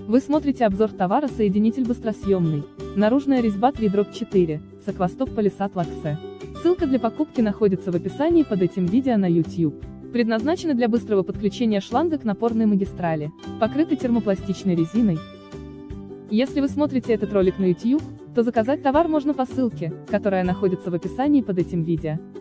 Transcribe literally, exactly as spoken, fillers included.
Вы смотрите обзор товара соединитель быстросъемный. Наружная резьба три дробь четыре, с Aquastop Palisade Laxe. Ссылка для покупки находится в описании под этим видео на YouTube. Предназначена для быстрого подключения шланга к напорной магистрали. Покрыты термопластичной резиной. Если вы смотрите этот ролик на YouTube, то заказать товар можно по ссылке, которая находится в описании под этим видео.